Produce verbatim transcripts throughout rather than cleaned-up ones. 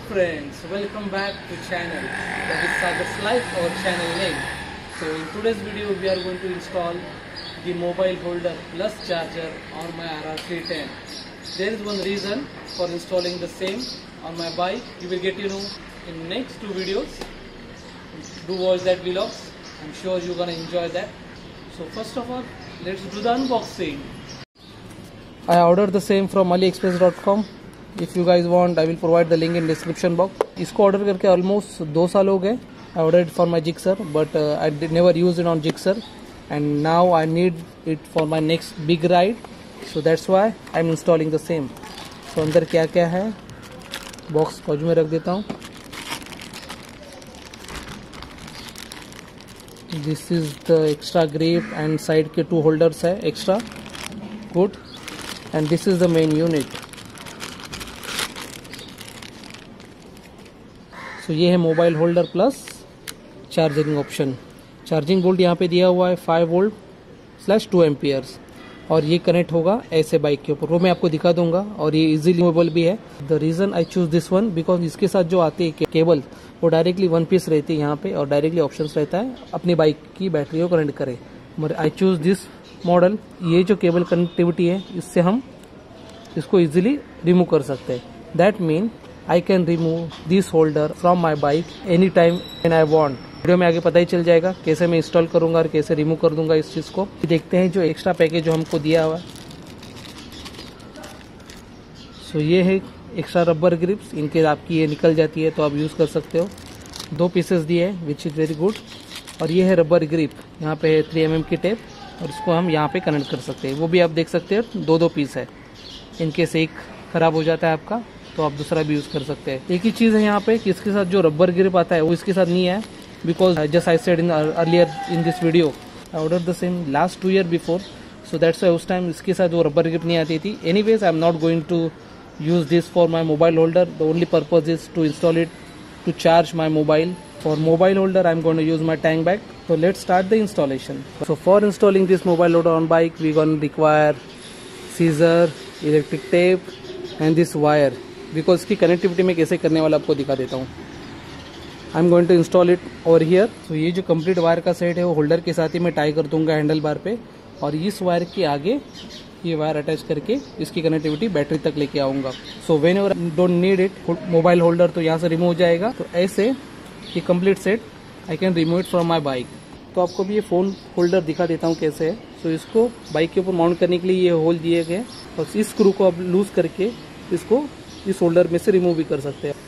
friends, welcome back to channel that is Sagar's Life, our channel name. So in today's video we are going to install the mobile holder plus charger on my R R three ten. There is one reason for installing the same on my bike. You will get to know in next two videos. Do watch that vlogs. I'm sure you're gonna enjoy that. So first of all, let's do the unboxing. I ordered the same from AliExpress dot com. If you guys want, I will provide the link in description box. इसको order करके almost दो साल हो गए. I ordered it for my Gixxer, but uh, I did never use it on Gixxer, and now I need it for my next big ride. So that's why I'm installing the same. So अंदर क्या क्या है, box बाजू में रख देता हूँ. This is the extra grip and side के two holders है extra. Good. And this is the main unit. तो ये है mobile holder plus charging option. Charging volt यहाँ पे दिया हुआ है five volt slash two amperes, और ये कनेक्ट होगा ऐसे बाइक के ऊपर. वो मैं आपको दिखा दूंगा, और ये इजीली मूवेबल भी है. The reason I choose this one because इसके साथ जो आती है केबल वो डायरेक्टली वन पीस रहती है यहाँ पे, और डायरेक्टली ऑप्शन रहता है अपनी बाइक की बैटरी को कनेक्ट करे. I choose this model. ये जो केबल कनेक्टिविटी है इससे हम इसको इजीली रिमूव कर सकते हैं. That mean I can remove this holder from my bike anytime when I want. Video में आगे पता ही चल जाएगा कैसे मैं इंस्टॉल करूंगा और कैसे रिमूव कर दूंगा इस चीज को. देखते हैं जो एक्स्ट्रा पैकेज जो हमको दिया हुआ है. सो so, ये है एक्स्ट्रा रबर ग्रिप्स. इनके आपकी ये निकल जाती है तो आप यूज कर सकते हो. दो पीसेस दिए है विच इज वेरी गुड. और ये है रबर ग्रिप. यहाँ पे है थ्री एम एम की टेप, और इसको हम यहाँ पे कनेक्ट कर सकते हैं. वो भी आप देख सकते हो दो दो पीस है. इनकेस एक खराब हो जाता है आपका तो आप दूसरा भी यूज कर सकते हैं. एक ही चीज है यहाँ पे कि इसके साथ जो रबर ग्रिप आता है वो इसके साथ नहीं है, because just I said in earlier in this video I order the same last two year before. So that's why उस टाइम इसके साथ वो रबर ग्रिप नहीं आती थी. Anyways I am not going to use this for my mobile holder. The only purpose is to install it to charge my mobile. For mobile holder I am going to use my tank bag. So let's start the installation. So for installing this mobile holder on bike we going to require scissor, electric tape and this wire. Because इसकी connectivity में कैसे करने वाला आपको दिखा देता हूँ. I am going to install it over here. तो ये जो कंप्लीट वायर का सेट है वो होल्डर के साथ ही मैं टाई कर दूंगा हैंडल बार पे, और इस वायर के आगे ये वायर अटैच करके इसकी कनेक्टिविटी बैटरी तक लेके आऊँगा. So whenever don't need it mobile holder तो यहाँ से रिमूव हो जाएगा. तो ऐसे ये complete set I can remove it from my bike. तो आपको भी ये फोन होल्डर दिखा देता हूँ कैसे है. तो इसको बाइक के ऊपर माउंट करने के लिए ये होल दिए गए, और इस स्क्रू को आप लूज करके इसको इस होल्डर में से रिमूव भी कर सकते हैं.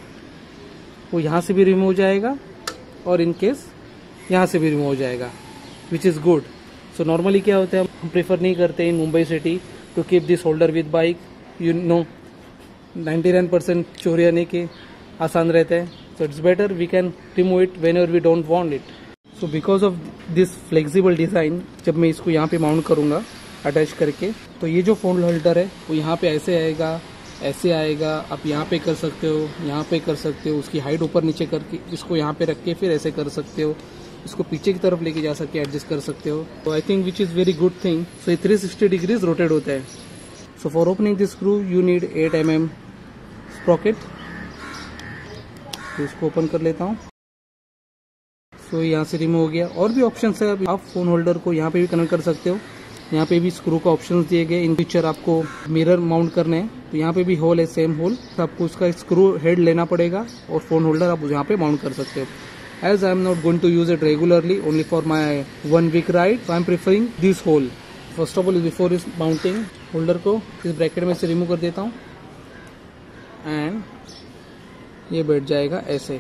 वो यहाँ से भी रिमूव हो जाएगा, और इन केस यहाँ से भी रिमूव हो जाएगा, which is good. So normally क्या होता है, हम प्रेफर नहीं करते in Mumbai city to keep this holder with bike. You know ninety nine percent चोरी आने के आसान रहते हैं. So it's better we can remove it whenever we don't want it. So because of this flexible design, जब मैं इसको यहाँ पे माउंट करूँगा अटैच करके, तो ये जो फोन होल्डर है वो यहाँ पे ऐसे आएगा, ऐसे आएगा. आप यहाँ पे कर सकते हो, यहाँ पे कर सकते हो. उसकी हाइट ऊपर नीचे करके इसको यहाँ पे रख के फिर ऐसे कर सकते हो. इसको पीछे की तरफ लेके जा सकते एडजस्ट कर सकते हो. तो I think which is very good thing. So ये थ्री सिक्सटी डिग्रीज रोटेट होता है. So for opening this screw you need eight M M sprocket. तो इसको ओपन कर लेता हूँ. सो so, यहाँ से रिमूव हो गया. और भी ऑप्शन है, आप फोन होल्डर को यहाँ पे भी कनेक्ट कर सकते हो. यहाँ पे भी स्क्रू का ऑप्शंस दिए गए. इन फ्यूचर आपको मिरर माउंट करने हैं तो यहाँ पे भी होल है, सेम होल. तो आपको उसका स्क्रू हेड लेना पड़ेगा, और फोन होल्डर आप यहाँ पे माउंट कर सकते हो. As I am not going to use it regularly, only for my one week ride, so I am preferring this hole. First of all before इस माउंटिंग होल्डर को इस ब्रैकेट में से रिमूव कर देता हूँ, एंड ये बैठ जाएगा ऐसे.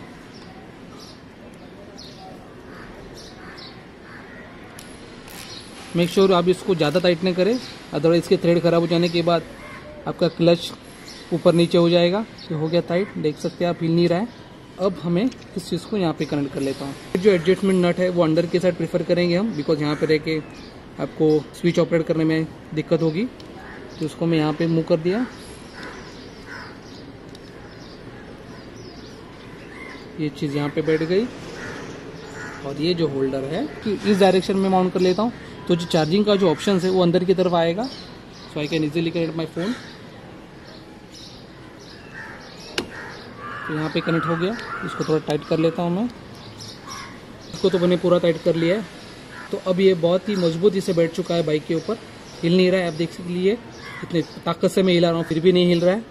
मेक श्योर आप इसको ज़्यादा टाइट नहीं करें, अदरवाइज इसके थ्रेड खराब हो जाने के बाद आपका क्लच ऊपर नीचे हो जाएगा. ये हो गया टाइट, देख सकते हैं आप, हिल नहीं रहा है. अब हमें इस चीज़ को यहाँ पे कनेक्ट कर लेता हूँ. जो एडजस्टमेंट नट है वो अंदर के साइड प्रेफर करेंगे हम, बिकॉज यहाँ पे रह के आपको स्विच ऑपरेट करने में दिक्कत होगी. तो उसको मैं यहाँ पे मूव कर दिया. ये चीज़ यहाँ पे बैठ गई, और ये जो होल्डर है कि इस डायरेक्शन में माउंट कर लेता हूँ. तो जो चार्जिंग का जो ऑप्शन है वो अंदर की तरफ आएगा. So I can easily connect my phone. तो यहाँ पे कनेक्ट हो गया। इसको थोड़ा टाइट कर लेता हूँ मैं। इसको तो मैंने पूरा टाइट कर लिया है। तो अब ये बहुत ही मजबूती से बैठ चुका है बाइक के ऊपर, हिल नहीं रहा है। आप देख लीजिए इतनी ताकत से मैं हिला रहा हूँ फिर भी नहीं हिल रहा है।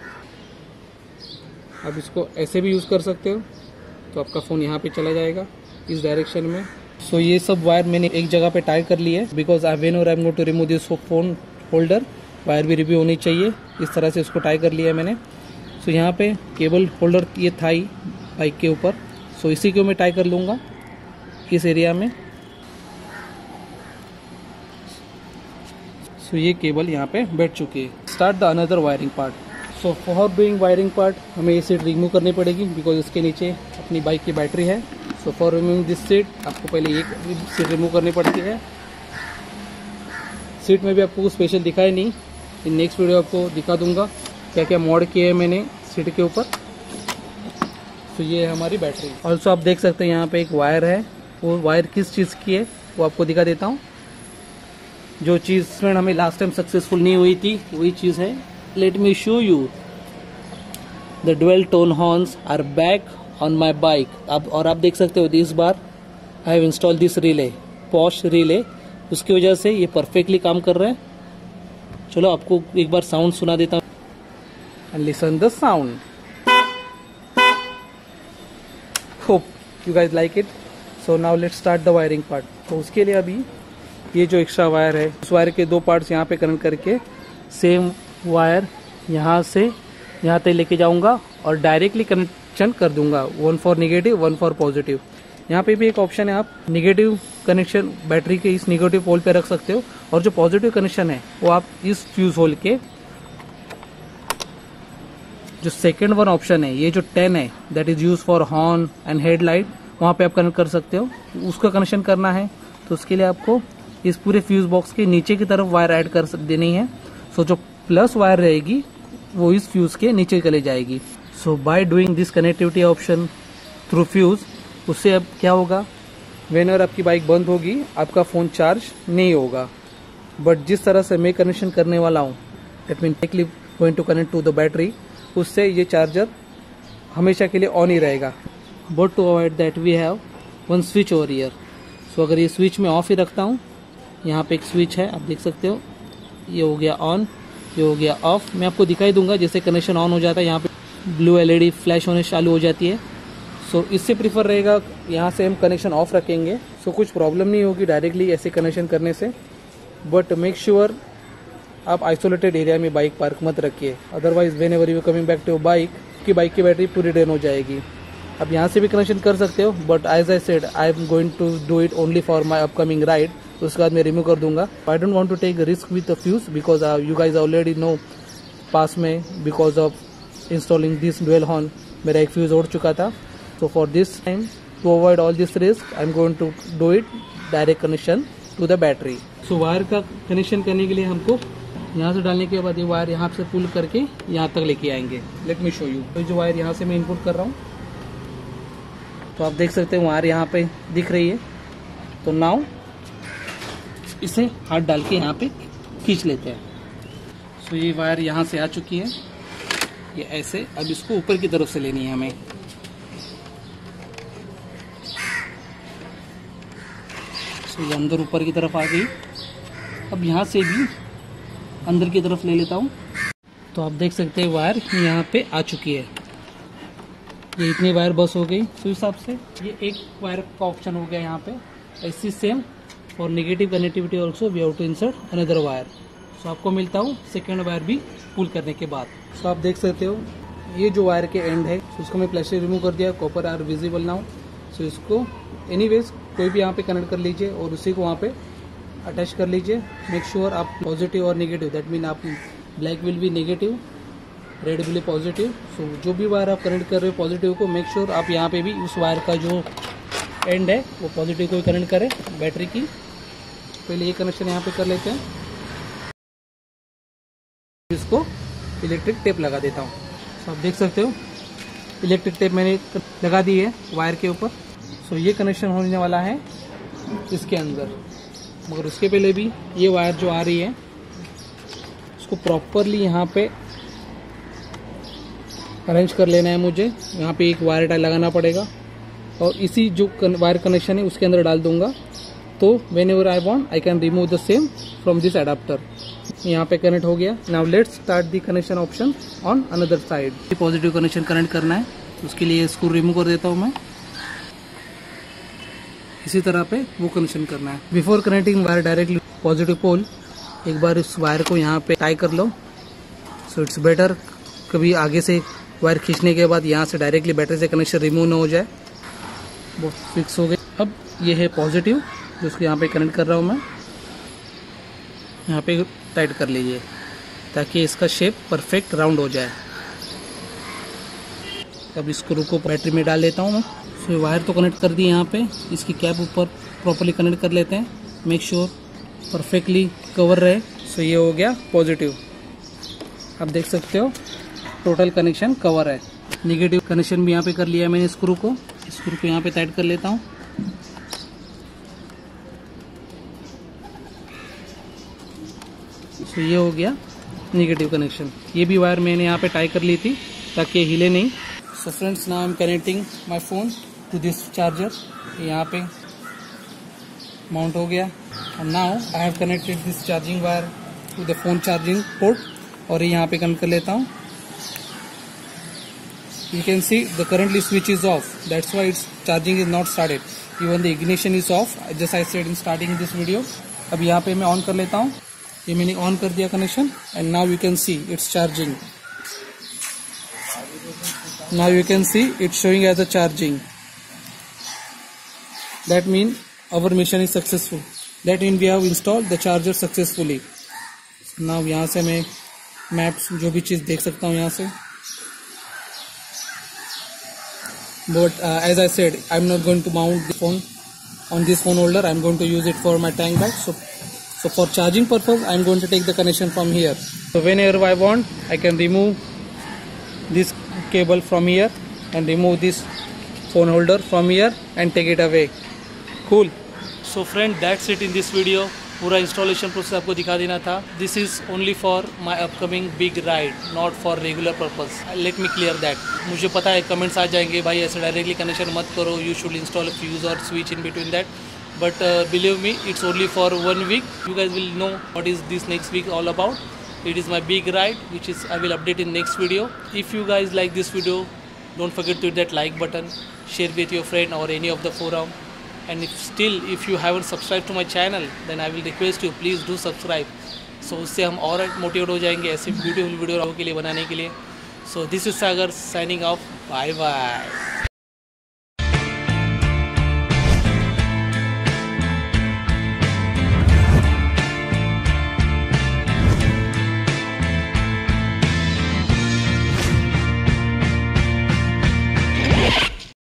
आप इसको ऐसे भी यूज़ कर सकते हो, तो आपका फ़ोन यहाँ पे चला जाएगा इस डायरेक्शन में। सो so, ये सब वायर मैंने एक जगह पे टाई कर ली है, बिकॉज आई वेन और I am going to remove this phone holder, wire भी रिव्यू होनी चाहिए। इस तरह से इसको टाई कर लिया है मैंने। सो so, यहाँ पे केबल होल्डर ये था ही बाइक के ऊपर। सो so, इसी को मैं टाई कर लूँगा इस एरिया में। सो so, ये केबल यहाँ पे बैठ चुकी है। Start the another wiring part. So for doing wiring part हमें ये सीट रिमूव करनी पड़ेगी, बिकॉज इसके नीचे अपनी बाइक की बैटरी है। So for removing this seat आपको पहले एक सीट रिमूव करनी पड़ती है। सीट में भी आपको कुछ स्पेशल दिखाई नहीं, इन नेक्स्ट वीडियो आपको दिखा दूंगा क्या क्या मॉड किए हैं मैंने सीट के ऊपर। तो ये है हमारी बैटरी। ऑल्सो आप देख सकते हैं यहाँ पे एक वायर है, वो वायर किस चीज़ की है वो आपको दिखा देता हूँ। जो चीज़ में हमें लास्ट टाइम सक्सेसफुल नहीं हुई थी वही चीज़ है। Let me show you the dual tone horns are back on my bike. अब और आप देख सकते हो इस बार I have install this relay, posh relay, उसकी वजह से ये परफेक्टली काम कर रहा है। चलो आपको एक बार साउंड सुना देता हूँ, and listen the sound. Hope you guys like it. So now let's start the wiring part. तो उसके लिए अभी ये जो एक्स्ट्रा वायर है, उस वायर के दो पार्ट्स यहाँ पे कनेक्ट करके सेम वायर यहाँ से यहाँ तक लेके जाऊंगा और डायरेक्टली कनेक्शन कर दूंगा, one for negative one for positive. यहाँ पे भी एक ऑप्शन है, आप निगेटिव कनेक्शन बैटरी के इस निगेटिव पोल पे रख सकते हो, और जो पॉजिटिव कनेक्शन है वो आप इस फ्यूज होल के जो सेकेंड वन ऑप्शन है, ये जो टेन है that is use for horn and headlight, वहाँ पे आप कनेक्ट कर सकते हो। उसका कनेक्शन करना है तो उसके लिए आपको इस पूरे फ्यूज बॉक्स के नीचे की तरफ वायर ऐड कर देनी है। सो जो प्लस वायर रहेगी वो इस फ्यूज के नीचे चले जाएगी। So by doing this connectivity option through fuse, उससे अब क्या होगा, व्हेनेवर आपकी बाइक बंद होगी आपका फ़ोन चार्ज नहीं होगा। बट जिस तरह से मैं कनेक्शन करने वाला हूँ, that mean directly going to connect to the battery, उससे ये चार्जर हमेशा के लिए ऑन ही रहेगा। But to avoid that we have one switch over here. So अगर ये स्विच मैं ऑफ ही रखता हूँ, यहाँ पे एक स्विच है आप देख सकते हो, ये हो गया ऑन, ये हो गया ऑफ। मैं आपको दिखाई दूंगा जैसे कनेक्शन ऑन हो जाता है, यहाँ पे ब्लू एलईडी फ्लैश होने चालू हो जाती है। सो so, इससे प्रीफर रहेगा यहाँ से हम कनेक्शन ऑफ रखेंगे। सो so, कुछ प्रॉब्लम नहीं होगी डायरेक्टली ऐसे कनेक्शन करने से। बट मेक श्योर आप आइसोलेटेड एरिया में बाइक पार्क मत रखिए, otherwise whenever you coming back to bike की बाइक की बैटरी पूरी ड्रेन हो जाएगी। आप यहाँ से भी कनेक्शन कर सकते हो, but as I said I am going to do it only for my upcoming ride. उसके बाद मैं रिमूव कर दूंगा। I don't want to take risk with the fuse, because you guys already know पास में because of installing this dual horn मेरा एक fuse उड़ चुका था। So for this time, to avoid all this risk, I am going to do it direct connection to the battery. So wire का connection करने के लिए हमको यहाँ से डालने के बाद ये वायर यहाँ से पुल करके यहाँ तक लेके आएंगे। Let me show you. तो जो वायर यहाँ से मैं इनपुट कर रहा हूँ, तो आप देख सकते हैं वायर यहाँ पे दिख रही है। तो नाउ इसे हाथ डाल के यहाँ पे खींच लेते हैं। सो ये वायर यहाँ से आ चुकी है, ये ऐसे। अब इसको ऊपर की तरफ से लेनी है हमें। तो ये अंदर ऊपर की तरफ आ गई। अब यहाँ से भी अंदर की तरफ ले लेता हूँ। तो आप देख सकते हैं वायर यहाँ पे आ चुकी है। ये इतनी वायर बस हो गई। तो हिसाब से ये एक वायर का ऑप्शन हो गया यहाँ पे। ऐसी same for negative connectivity also we have to insert another wire. So आपको मिलता हूँ सेकेंड वायर भी पुल करने के बाद। सो आप देख सकते हो ये जो वायर के एंड है, उसको मैं प्लास्टिक रिमूव कर दिया, copper are visible now. So इसको एनीवेज कोई भी यहाँ पे कनेक्ट कर लीजिए और उसी को वहाँ पे अटैच कर लीजिए। मेक श्योर आप पॉजिटिव और नेगेटिव, दैट मीन आप black will be negative, red will be positive. So जो भी वायर आप कनेक्ट कर रहे हो पॉजिटिव को, मेक श्योर आप यहाँ पे भी उस वायर का जो एंड है वो पॉजिटिव को ही कनेक्ट करें बैटरी की। पहले ये कनेक्शन यहाँ पे कर लेते हैं। इसको इलेक्ट्रिक टेप लगा देता हूँ। तो आप देख सकते हो इलेक्ट्रिक टेप मैंने लगा दी है वायर के ऊपर। सो ये कनेक्शन होने वाला है इसके अंदर, मगर उसके पहले भी ये वायर जो आ रही है उसको प्रॉपरली यहाँ पे अरेंज कर लेना है मुझे। यहाँ पे एक वायर टाई लगाना पड़ेगा और इसी जो वायर कनेक्शन है उसके अंदर डाल दूंगा, तो whenever I want I can remove the same from this adapter. यहाँ पे कनेक्ट हो गया। Now let's start the connection option on another side. Positive connection connect करना है, उसके लिए इसको रिमूव कर देता हूँ मैं। इसी तरह पे वो कनेक्शन करना है। Before connecting wire directly positive pole, एक बार इस वायर को यहाँ पे टाई कर लो। सो इट्स बेटर कभी आगे से वायर खींचने के बाद यहाँ से डायरेक्टली बैटरी से कनेक्शन रिमूव ना हो जाए। वो फिक्स हो गई। अब ये है पॉजिटिव जिसको यहाँ पे कनेक्ट कर रहा हूँ मैं। यहाँ पे टाइट कर लीजिए ताकि इसका शेप परफेक्ट राउंड हो जाए। अब इस स्क्रू को बैटरी में डाल लेता हूँ मैं। सो वायर तो कनेक्ट कर दी यहाँ पे, इसकी कैप ऊपर प्रॉपर्ली कनेक्ट कर लेते हैं। मेक श्योर परफेक्टली कवर रहे। सो ये हो गया पॉजिटिव। आप देख सकते हो टोटल कनेक्शन कवर है। नेगेटिव कनेक्शन भी यहाँ पे कर लिया है मैंने। स्क्रू को स्क्रू को यहाँ पे टाइट कर लेता हूँ। सो ये हो गया नेगेटिव कनेक्शन। ये भी वायर मैंने यहाँ पे टाई कर ली थी ताकि ये हिले नहीं। So friends, now I am connecting my phone to this charger. यहाँ पे माउंट हो गया। And now I have connected this charging wire to the phone charging port और यहाँ पे कनेक्ट कर लेता हूँ। You can see the currently switch is off. That's why its charging is not started. Even the ignition is off. Just I said in starting this video. अब यहाँ पे मैं ऑन कर लेता हूँ। ये मैंने ऑन कर दिया connection and now you can see it's charging. Now you can see it's showing as a charging. That means our mission is successful. That means we have installed the charger successfully. Now यहाँ से मैं maps जो भी चीज़ देख सकता हूँ यहाँ से। But uh, as I said, I'm not going to mount the phone on this phone holder. I'm going to use it for my tank bag. So, so for charging purpose, I'm going to take the connection from here. So whenever I want, I can remove this cable from here and remove this phone holder from here and take it away. Cool. So friend, that's it in this video. पूरा installation process आपको दिखा देना था। This is only for my upcoming big ride, not for regular purpose. Let me clear that. मुझे पता है comments आ जाएंगे, भाई ऐसे डायरेक्टली कनेक्शन मत करो, you should install a fuse और switch in between that. But believe me, it's only for one week. You guys will know what is this next week all about. It is my big ride, which is I will update in next video. If you guys like this video, don't forget to hit that like button, share with your friend or any of the forum. And if still if you haven't subscribed to my channel, then I will request you please do subscribe. So उससे हम और motivate हो जाएंगे ऐसे beautiful video आपके लिए बनाने के लिए. So this is Sagar signing off. Bye bye.